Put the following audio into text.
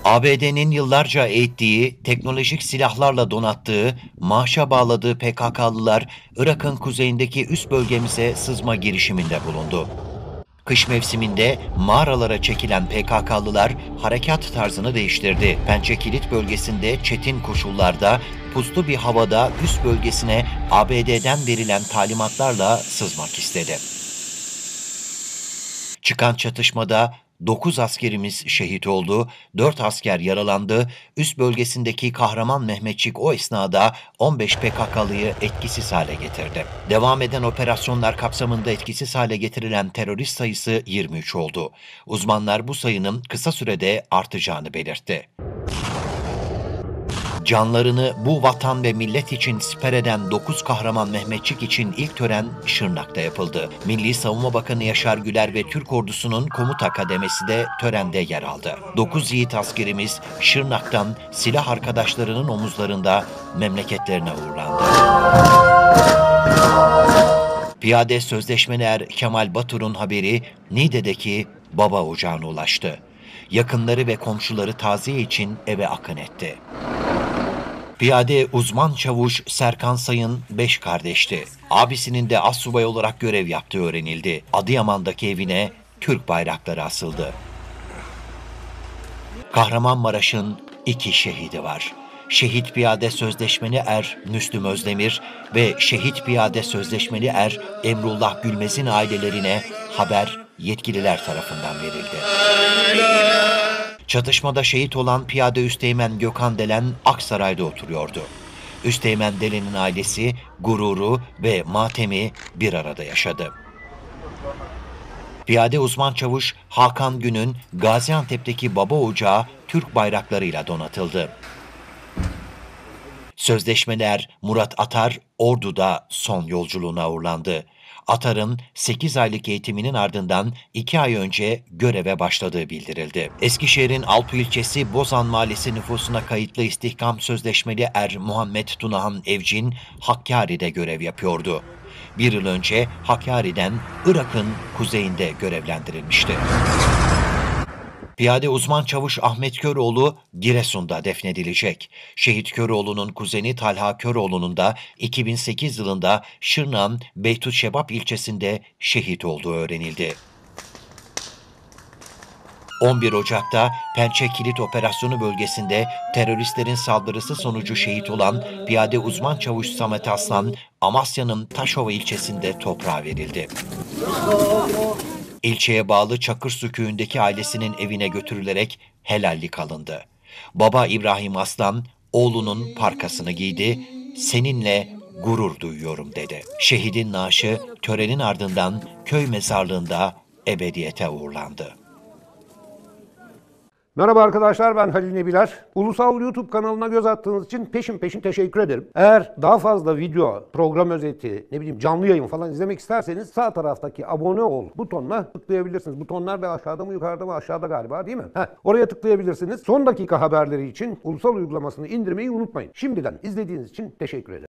ABD'nin yıllarca eğittiği, teknolojik silahlarla donattığı, maaşa bağladığı PKK'lılar, Irak'ın kuzeyindeki üst bölgemize sızma girişiminde bulundu. Kış mevsiminde mağaralara çekilen PKK'lılar harekat tarzını değiştirdi. Pençekilit bölgesinde çetin koşullarda, puslu bir havada üst bölgesine ABD'den verilen talimatlarla sızmak istedi. Çıkan çatışmada 9 askerimiz şehit oldu, 4 asker yaralandı. Üst bölgesindeki kahraman Mehmetçik o esnada 15 PKK'lıyı etkisiz hale getirdi. Devam eden operasyonlar kapsamında etkisiz hale getirilen terörist sayısı 23 oldu. Uzmanlar bu sayının kısa sürede artacağını belirtti. Canlarını bu vatan ve millet için siper eden 9 kahraman Mehmetçik için ilk tören Şırnak'ta yapıldı. Milli Savunma Bakanı Yaşar Güler ve Türk Ordusu'nun komuta kademesi de törende yer aldı. 9 yiğit askerimiz Şırnak'tan silah arkadaşlarının omuzlarında memleketlerine uğurlandı. Piyade Sözleşmeli Er Kemal Batur'un haberi Niğde'deki baba ocağına ulaştı. Yakınları ve komşuları taziye için eve akın etti. Piyade uzman çavuş Serkan Sayın 5 kardeşti. Abisinin de astsubay olarak görev yaptığı öğrenildi. Adıyaman'daki evine Türk bayrakları asıldı. Kahramanmaraş'ın 2 şehidi var. Şehit Piyade Sözleşmeli Er Müslüm Özdemir ve Şehit Piyade Sözleşmeli Er Emrullah Gülmez'in ailelerine haber yetkililer tarafından verildi. Çatışmada şehit olan Piyade Üsteğmen Gökhan Delen Aksaray'da oturuyordu. Üsteğmen Delen'in ailesi gururu ve matemi bir arada yaşadı. Piyade uzman çavuş Hakan Gün'ün Gaziantep'teki baba ocağı Türk bayraklarıyla donatıldı. Sözleşmeler Murat Atar Ordu'da son yolculuğuna uğurlandı. Atar'ın 8 aylık eğitiminin ardından 2 ay önce göreve başladığı bildirildi. Eskişehir'in Alpu ilçesi Bozan Mahallesi nüfusuna kayıtlı istihkam sözleşmeli Er Muhammed Tunahan Evcin Hakkari'de görev yapıyordu. Bir yıl önce Hakkari'den Irak'ın kuzeyinde görevlendirilmişti. Piyade uzman çavuş Ahmet Köroğlu Giresun'da defnedilecek. Şehit Köroğlu'nun kuzeni Talha Köroğlu'nun da 2008 yılında Şırnak'ın Beytüşşebap ilçesinde şehit olduğu öğrenildi. 11 Ocak'ta Pençe Kilit Operasyonu bölgesinde teröristlerin saldırısı sonucu şehit olan Piyade uzman çavuş Samet Aslan, Amasya'nın Taşova ilçesinde toprağa verildi. İlçeye bağlı Çakırsu köyündeki ailesinin evine götürülerek helallik alındı. Baba İbrahim Aslan, oğlunun parkasını giydi, "Seninle gurur duyuyorum." dedi. Şehidin naaşı törenin ardından köy mezarlığında ebediyete uğurlandı. Merhaba arkadaşlar, ben Halil Nebiler. Ulusal YouTube kanalına göz attığınız için peşin peşin teşekkür ederim. Eğer daha fazla video, program özeti, canlı yayın falan izlemek isterseniz sağ taraftaki abone ol butonuna tıklayabilirsiniz. Butonlar da aşağıda mı yukarıda mı, aşağıda galiba, değil mi? Oraya tıklayabilirsiniz. Son dakika haberleri için Ulusal uygulamasını indirmeyi unutmayın. Şimdiden izlediğiniz için teşekkür ederim.